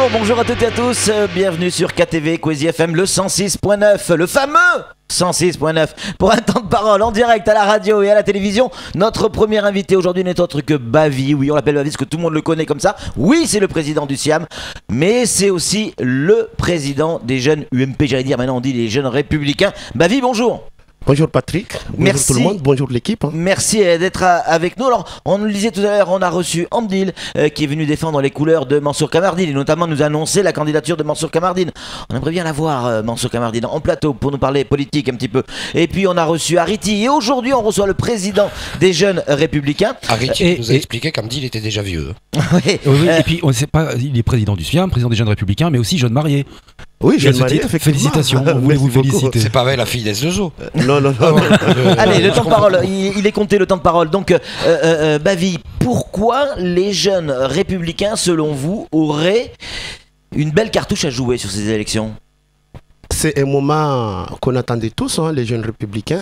bonjour à toutes et à tous, bienvenue sur KTV Kwezi FM le 106.9, le fameux 106.9 pour un temps de parole en direct à la radio et à la télévision. Notre premier invité aujourd'hui n'est autre que Bavi. Oui, on l'appelle Bavi parce que tout le monde le connaît comme ça. Oui, c'est le président du SIAM, mais c'est aussi le président des jeunes UMP, j'allais dire, maintenant on dit les jeunes républicains. Bavi, bonjour. Bonjour Patrick, bonjour tout le monde, bonjour l'équipe. Merci d'être avec nous. Alors, on le disait tout à l'heure, on a reçu Amdil qui est venu défendre les couleurs de Mansour Kamardine et notamment nous annoncer la candidature de Mansour Kamardine. On aimerait bien la voir, Mansour Kamardine, en plateau pour nous parler politique un petit peu. Et puis on a reçu Ariti et aujourd'hui on reçoit le président des jeunes républicains. Ariti nous a expliqué qu'Amdil était déjà vieux. Oui, et puis on ne sait pas, il est président du SIAM, président des jeunes républicains, mais aussi jeune marié. Oui, jeune marié, effectivement. Félicitations, on voulait vous féliciter. C'est pas vrai la fille d'Es2O. Non. Allez, le temps de parole, il est compté le temps de parole. Donc, Bavi, pourquoi les jeunes républicains, selon vous, auraient une belle cartouche à jouer sur ces élections? C'est un moment qu'on attendait tous, les jeunes républicains.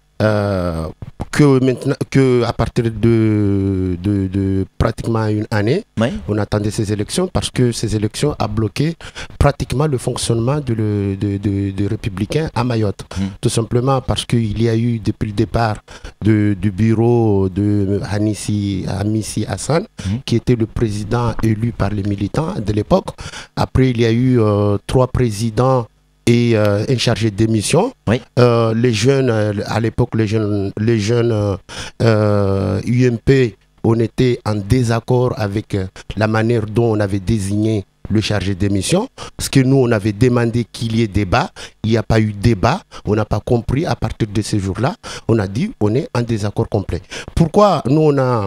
Que à partir de pratiquement une année, oui, on attendait ces élections parce que ces élections a bloqué pratiquement le fonctionnement de républicains à Mayotte. Tout simplement parce qu'il y a eu depuis le départ du bureau de Amissi Hassan, qui était le président élu par les militants de l'époque. Après, il y a eu 3 présidents et un chargé de mission. Oui. Les jeunes, à l'époque, les jeunes UMP, on était en désaccord avec la manière dont on avait désigné le chargé de mission. Parce que nous, on avait demandé qu'il y ait débat. Il n'y a pas eu débat. On n'a pas compris. À partir de ce jour-là, on a dit on est en désaccord complet. Pourquoi nous,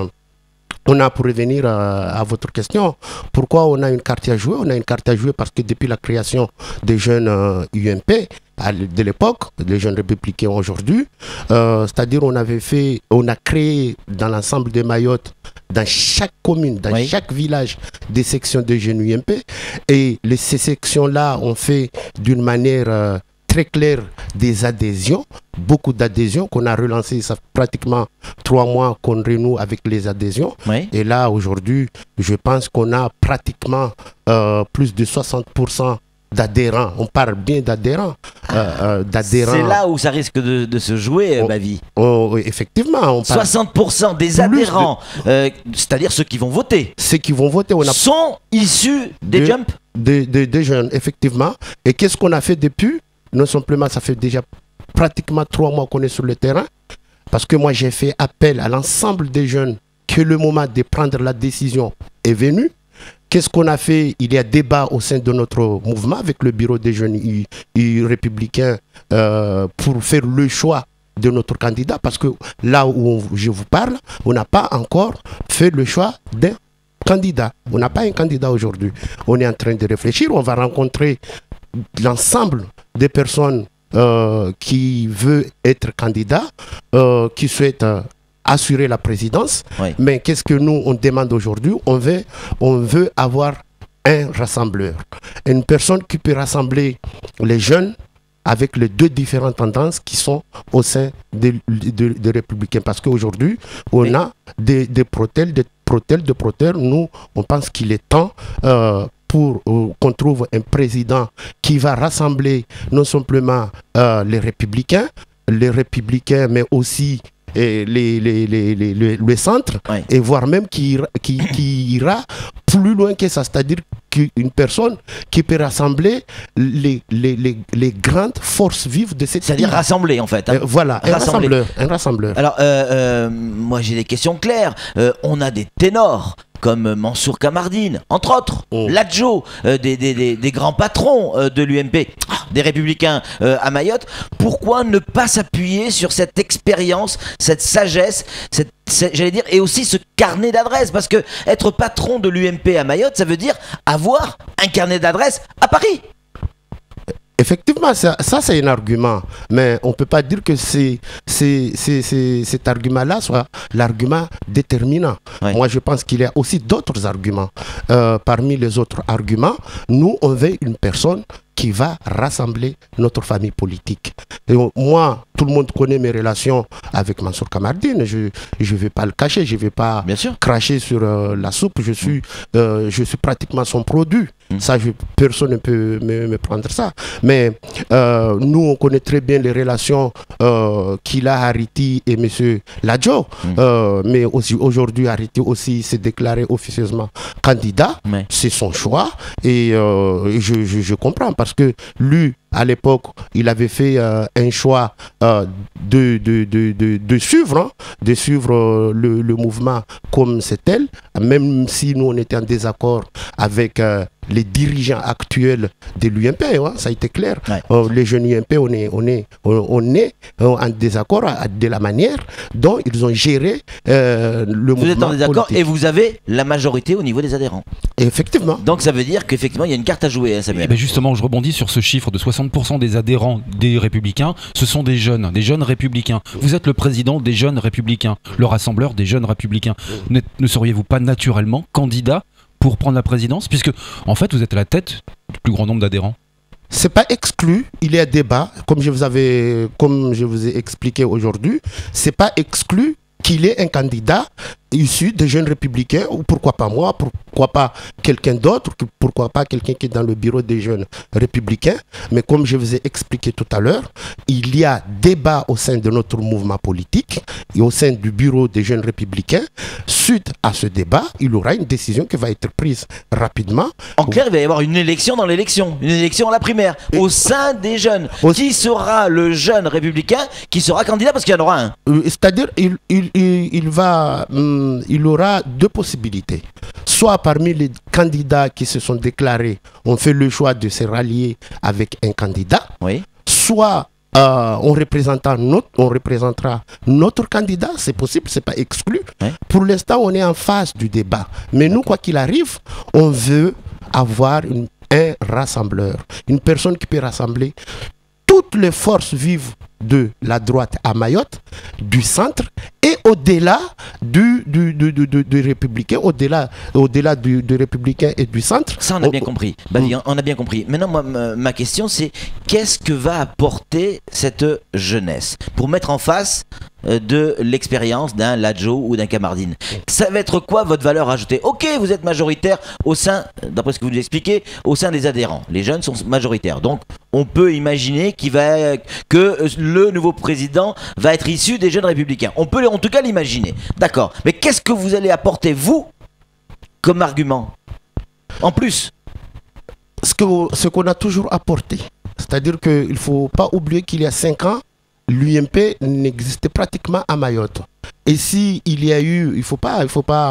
on a, pour revenir à votre question, pourquoi on a une carte à jouer? On a une carte à jouer parce que depuis la création des jeunes UMP, de l'époque, les jeunes républicains aujourd'hui, c'est-à-dire on a créé dans l'ensemble de Mayotte, dans chaque commune, dans oui, chaque village, des sections de jeunes UMP. Et ces sections-là ont fait d'une manière très claire des adhésions, beaucoup d'adhésions qu'on a relancées, ça fait pratiquement 3 mois qu'on renoue avec les adhésions. Oui. Et là, aujourd'hui, je pense qu'on a pratiquement plus de 60% d'adhérents. On parle bien d'adhérents. C'est là où ça risque de se jouer, Bavi. Effectivement. On parle 60% des adhérents, c'est-à-dire ceux qui vont voter. Ceux qui vont voter, sont issus des jumps des jeunes, effectivement. Et qu'est-ce qu'on a fait depuis? Non simplement, ça fait déjà pratiquement 3 mois qu'on est sur le terrain. Parce que moi, j'ai fait appel à l'ensemble des jeunes que le moment de prendre la décision est venu. Qu'est-ce qu'on a fait? Il y a débat au sein de notre mouvement avec le bureau des jeunes républicains pour faire le choix de notre candidat. Parce que là où je vous parle, on n'a pas encore fait le choix d'un candidat. On n'a pas un candidat aujourd'hui. On est en train de réfléchir. On va rencontrer l'ensemble des personnes qui veulent être candidats, qui souhaitent assurer la présidence. Oui. Mais qu'est-ce que nous, on demande aujourd'hui? On veut avoir un rassembleur. Une personne qui peut rassembler les jeunes avec les 2 différentes tendances qui sont au sein des républicains. Parce qu'aujourd'hui, on a des protèles. Nous, on pense qu'il est temps pour qu'on trouve un président qui va rassembler non simplement les républicains, mais aussi le centre, oui, et voire même qui ira plus loin que ça, c'est-à-dire qu'une personne qui peut rassembler les grandes forces vives de cette... C'est-à-dire rassembler en fait. Voilà, un rassembleur. Alors, moi j'ai des questions claires. On a des ténors comme Mansour Kamardine, entre autres, Ladjo, des grands patrons de l'UMP, des républicains à Mayotte. Pourquoi ne pas s'appuyer sur cette expérience, cette sagesse, j'allais dire, et aussi ce carnet d'adresses? Parce que être patron de l'UMP à Mayotte, ça veut dire avoir un carnet d'adresses à Paris. Effectivement, ça c'est un argument, mais on ne peut pas dire que cet argument-là soit l'argument déterminant. Ouais. Moi, je pense qu'il y a aussi d'autres arguments. Parmi les autres arguments, nous, on veut une personne qui va rassembler notre famille politique. Et moi, tout le monde connaît mes relations avec Mansour Kamardine. Je ne vais pas le cacher, je ne vais pas cracher sur la soupe. Je suis pratiquement son produit. Ça, personne ne peut me prendre ça. Mais nous, on connaît très bien les relations qu'il a Hariti et M. Ladjo. Mais aussi aujourd'hui, Hariti aussi s'est déclaré officieusement candidat. C'est son choix. Et je comprends parce que lui, à l'époque, il avait fait un choix de suivre, le mouvement comme c'est elle, même si nous on était en désaccord avec les dirigeants actuels de l'UMP, ça a été clair. Les jeunes UMP, on est en désaccord de la manière dont ils ont géré le mouvement. Vous êtes en désaccord et vous avez la majorité au niveau des adhérents. Effectivement. Donc ça veut dire qu'effectivement il y a une carte à jouer, Samuel. Ben justement, je rebondis sur ce chiffre de 60% des adhérents des Républicains, ce sont des jeunes républicains. Vous êtes le président des jeunes républicains, le rassembleur des jeunes républicains. Ne seriez-vous pas naturellement candidat pour prendre la présidence, puisque en fait vous êtes à la tête du plus grand nombre d'adhérents? C'est pas exclu, il y a débat, comme je vous ai expliqué aujourd'hui, c'est pas exclu qu'il ait un candidat issu des jeunes républicains, ou pourquoi pas moi, pourquoi pas quelqu'un d'autre, pourquoi pas quelqu'un qui est dans le bureau des jeunes républicains. Mais comme je vous ai expliqué tout à l'heure, il y a débat au sein de notre mouvement politique et au sein du bureau des jeunes républicains. Suite à ce débat, il y aura une décision qui va être prise rapidement. En clair, il va y avoir une élection dans l'élection, une élection à la primaire, au sein des jeunes. Qui sera le jeune républicain qui sera candidat, parce qu'il y en aura un? C'est-à-dire, il aura deux possibilités. Soit parmi les candidats qui se sont déclarés, on fait le choix de se rallier avec un candidat. Soit on représentera notre candidat, c'est possible, c'est pas exclu. Pour l'instant, on est en phase du débat. Mais nous, quoi qu'il arrive, on veut avoir un rassembleur, une personne qui peut rassembler toutes les forces vives de la droite à Mayotte, du centre et au-delà du républicain, au-delà du républicain et du centre. Ça, on a bien compris. On a bien compris. Maintenant, moi, ma question, c'est qu'est-ce que va apporter cette jeunesse pour mettre en face de l'expérience d'un Ladjo ou d'un Kamardine? Ça va être quoi votre valeur ajoutée? Ok, vous êtes majoritaire au sein, d'après ce que vous nous expliquez, au sein des adhérents. Les jeunes sont majoritaires. Donc, on peut imaginer que le nouveau président va être issu des jeunes républicains. On peut en tout cas l'imaginer. D'accord. Mais qu'est-ce que vous allez apporter, vous, comme argument en plus? Ce qu'on a toujours apporté. C'est-à-dire qu'il ne faut pas oublier qu'il y a 5 ans, l'UMP n'existait pratiquement à Mayotte. Et si il y a eu, il faut pas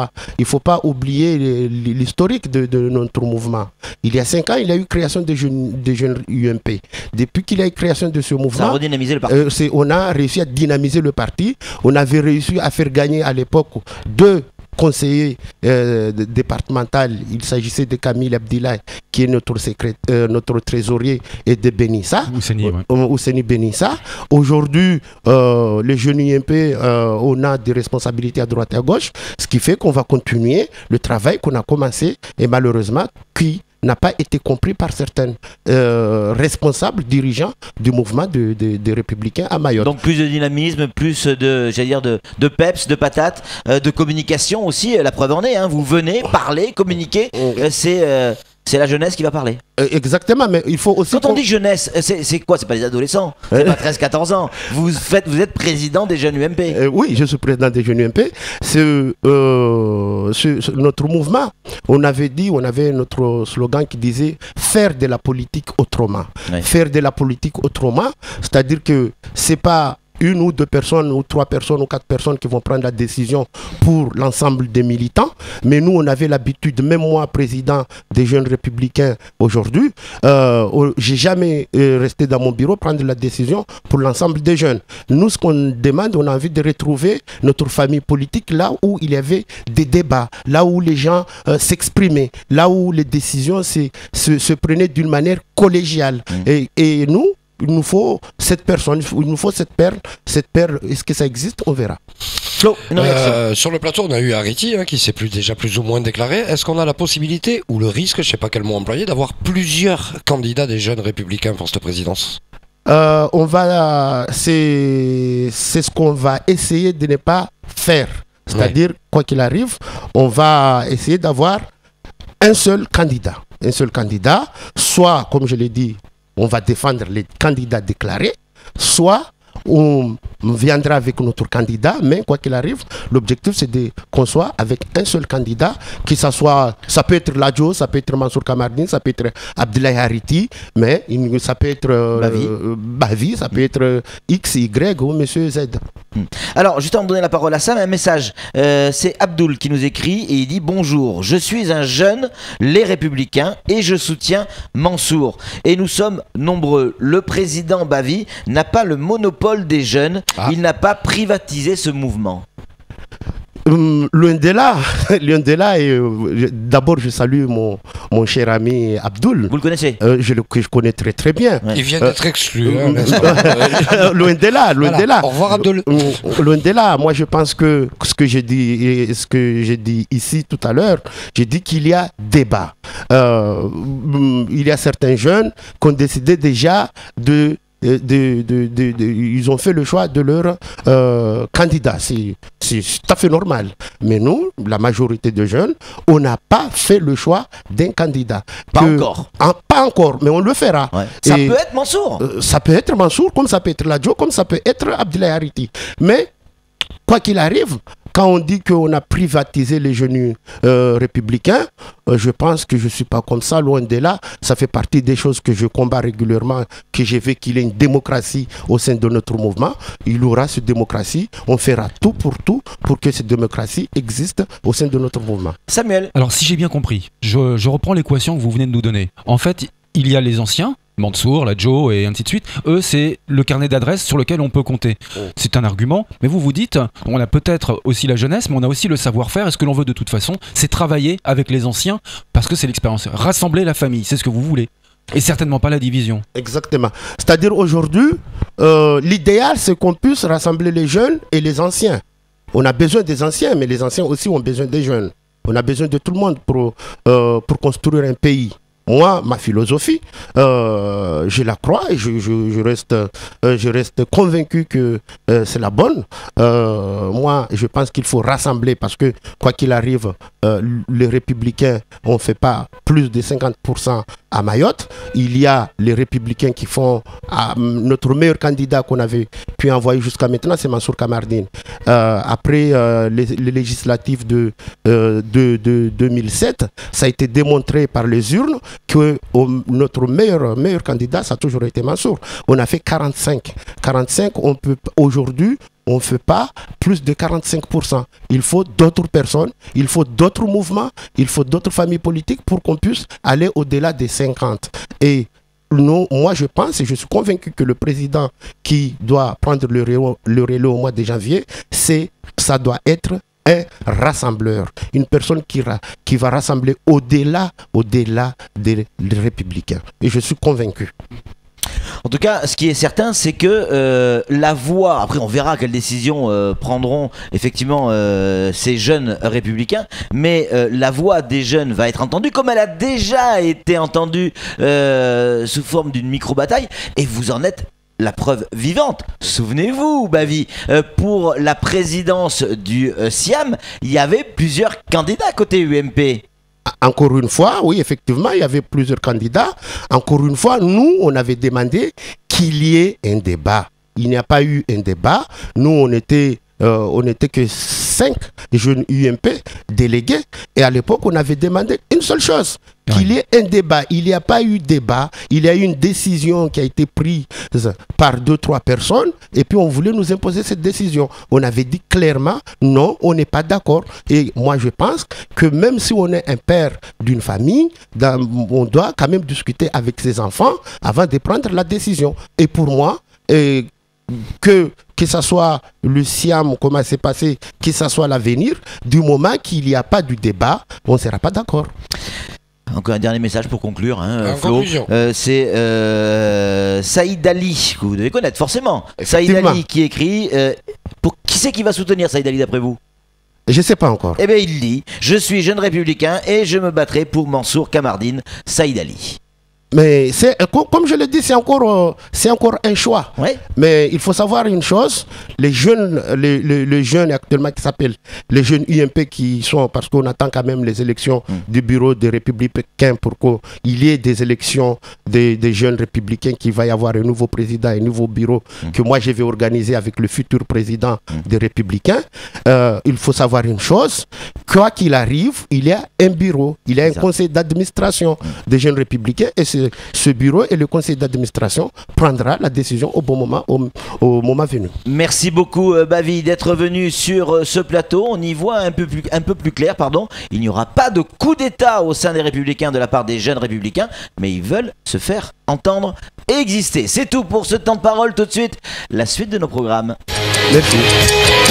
oublier l'historique de notre mouvement. Il y a 5 ans, il y a eu création des jeunes UMP. Depuis qu'il y a eu création de ce mouvement, ça a redynamisé le parti. On a réussi à dynamiser le parti. On avait réussi à faire gagner à l'époque 2 conseiller départemental. Il s'agissait de Camille Abdillaï, qui est notre trésorier, et de Benissa, Ouseni Benissa. Aujourd'hui, les jeunes UMP, on a des responsabilités à droite et à gauche, ce qui fait qu'on va continuer le travail qu'on a commencé et malheureusement qui n'a pas été compris par certains responsables, dirigeants du mouvement des Républicains à Mayotte. Donc plus de dynamisme, plus de peps, de patates, de communication aussi, la preuve en est, hein, vous venez parler, communiquer, c'est la jeunesse qui va parler. Exactement, mais il faut aussi... Quand on dit jeunesse, c'est quoi? C'est pas les adolescents, c'est pas 13-14 ans. Vous êtes président des jeunes UMP. Oui, je suis président des jeunes UMP. C'est notre mouvement. On avait notre slogan qui disait « faire de la politique autrement ». Faire de la politique autrement, c'est-à-dire que c'est pas 1 ou 2 personnes ou 3 personnes ou 4 personnes qui vont prendre la décision pour l'ensemble des militants. Mais nous, on avait l'habitude, même moi, président des jeunes républicains aujourd'hui, j'ai jamais resté dans mon bureau prendre la décision pour l'ensemble des jeunes. Nous, ce qu'on demande, on a envie de retrouver notre famille politique là où il y avait des débats, là où les gens s'exprimaient, là où les décisions se prenaient d'une manière collégiale. Et nous, il nous faut cette personne, il nous faut cette perle. Est-ce que ça existe? On verra. Sur le plateau, on a eu Hariti qui s'est déjà plus ou moins déclaré. Est-ce qu'on a la possibilité ou le risque, je ne sais pas quel mot employer, d'avoir plusieurs candidats des jeunes républicains pour cette présidence? C'est ce qu'on va essayer de ne pas faire. C'est-à-dire, quoi qu'il arrive, on va essayer d'avoir un seul candidat. un seul candidat, soit, comme je l'ai dit, on va défendre les candidats déclarés, soit on viendra avec notre candidat, mais quoi qu'il arrive, l'objectif c'est qu'on soit avec un seul candidat, ça peut être Ladjo, ça peut être Mansour Kamardine, ça peut être Abdoulaye Hariti, mais ça peut être Bavi, ça peut être X, Y ou Monsieur Z. Alors, juste avant de donner la parole à Sam, un message. C'est Abdoul qui nous écrit et il dit: bonjour, je suis un jeune, les Républicains, et je soutiens Mansour. Et nous sommes nombreux. Le président Bavi n'a pas le monopole des jeunes, il n'a pas privatisé ce mouvement. Loin de là, d'abord je salue mon cher ami Abdoul. Vous le connaissez? Je connais très très bien. Il vient d'être exclu. Loin de là. Au revoir Abdoul. Loin de là, moi je pense que ce que j'ai dit ici tout à l'heure, j'ai dit qu'il y a débat. Il y a certains jeunes qui ont décidé déjà ils ont fait le choix de leur candidat. C'est tout à fait normal. Mais nous, la majorité de jeunes, on n'a pas fait le choix d'un candidat. Pas encore. Pas encore, mais on le fera. Ouais. Ça peut être Mansour. Ça peut être Mansour, comme ça peut être Ladjo, comme ça peut être Abdoulaye Hariti. Mais, quoi qu'il arrive, quand on dit qu'on a privatisé les jeunes républicains, je pense que je ne suis pas comme ça, loin de là. Ça fait partie des choses que je combats régulièrement, que je veux qu'il y ait une démocratie au sein de notre mouvement. Il y aura cette démocratie, on fera tout pour que cette démocratie existe au sein de notre mouvement. Samuel. Alors si j'ai bien compris, je reprends l'équation que vous venez de nous donner. En fait, il y a les anciens, Mansour, Ladjo et ainsi de suite. Eux, c'est le carnet d'adresses sur lequel on peut compter. C'est un argument, mais vous dites, on a peut-être aussi la jeunesse, mais on a aussi le savoir-faire. Et ce que l'on veut de toute façon, c'est travailler avec les anciens, parce que c'est l'expérience. Rassembler la famille, c'est ce que vous voulez. Et certainement pas la division. Exactement. C'est-à-dire aujourd'hui, l'idéal, c'est qu'on puisse rassembler les jeunes et les anciens. On a besoin des anciens, mais les anciens aussi ont besoin des jeunes. On a besoin de tout le monde pour construire un pays. Moi, ma philosophie, je la crois et je reste convaincu que c'est la bonne. Moi, je pense qu'il faut rassembler parce que, quoi qu'il arrive, les Républicains, on ne fait pas plus de 50% à Mayotte. Il y a les Républicains qui font notre meilleur candidat qu'on avait pu envoyer jusqu'à maintenant, c'est Mansour Kamardine. Après les législatives de 2007, ça a été démontré par les urnes que notre meilleur candidat, ça a toujours été Mansour. On a fait 45. 45, aujourd'hui, on ne fait pas plus de 45%. Il faut d'autres personnes, il faut d'autres mouvements, il faut d'autres familles politiques pour qu'on puisse aller au-delà des 50. Et moi, je pense et je suis convaincu que le président qui doit prendre le relais au mois de janvier, ça doit être un rassembleur, une personne qui va rassembler au-delà des Républicains. Et je suis convaincu. En tout cas, ce qui est certain, c'est que la voix, après on verra quelles décisions prendront effectivement ces jeunes républicains, mais la voix des jeunes va être entendue comme elle a déjà été entendue sous forme d'une micro-bataille, et vous en êtes la preuve vivante. Souvenez-vous, Bavi, pour la présidence du SIAM, il y avait plusieurs candidats côté UMP. Encore une fois, oui, effectivement, il y avait plusieurs candidats. Encore une fois, nous, on avait demandé qu'il y ait un débat. Il n'y a pas eu un débat. Nous, on n'était que 5 jeunes UMP délégués. Et à l'époque, on avait demandé une seule chose, qu'il y ait un débat. Il n'y a pas eu débat. Il y a eu une décision qui a été prise par 2-3 personnes. Et puis, on voulait nous imposer cette décision. On avait dit clairement, non, on n'est pas d'accord. Et moi, je pense que même si on est un père d'une famille, on doit quand même discuter avec ses enfants avant de prendre la décision. Et pour moi, que ce soit le SIAM, comment c'est passé, que ce soit l'avenir, du moment qu'il n'y a pas du débat, on ne sera pas d'accord. Encore un dernier message pour conclure, Flo. C'est Saïd Ali, que vous devez connaître forcément. Saïd Ali qui écrit. Qui c'est qui va soutenir Saïd Ali d'après vous? Je ne sais pas encore. Eh bien, il dit: je suis jeune républicain et je me battrai pour Mansour Kamardine. Saïd Ali. Mais comme je l'ai dit, c'est encore un choix. Ouais. Mais il faut savoir une chose, les jeunes actuellement qui s'appellent les jeunes UMP qui sont, parce qu'on attend quand même les élections du bureau des Républicains pour qu'il y ait des élections des jeunes républicains, qu'il va y avoir un nouveau président, un nouveau bureau que moi je vais organiser avec le futur président des Républicains. Il faut savoir une chose, quoi qu'il arrive, il y a un bureau, il y a un conseil d'administration des jeunes républicains et ce bureau et le conseil d'administration prendra la décision au bon moment, au moment venu. Merci beaucoup Bavi d'être venu sur ce plateau. On y voit un peu plus clair, pardon. Il n'y aura pas de coup d'État au sein des Républicains de la part des jeunes Républicains, mais ils veulent se faire entendre et exister. C'est tout pour ce temps de parole. Tout de suite, la suite de nos programmes. Merci.